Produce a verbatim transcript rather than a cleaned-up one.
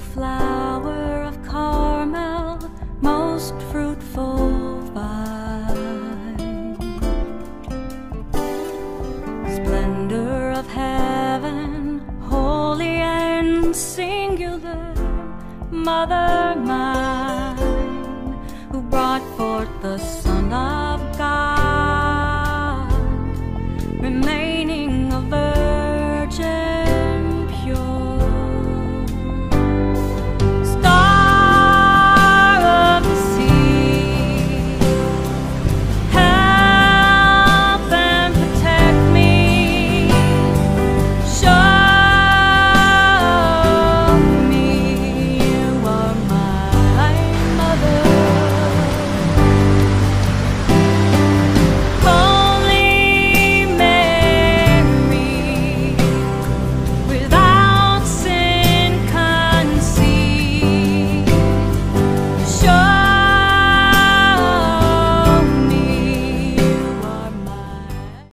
flower of Carmel, most fruitful vine. Splendor of heaven, holy and singular, Mother,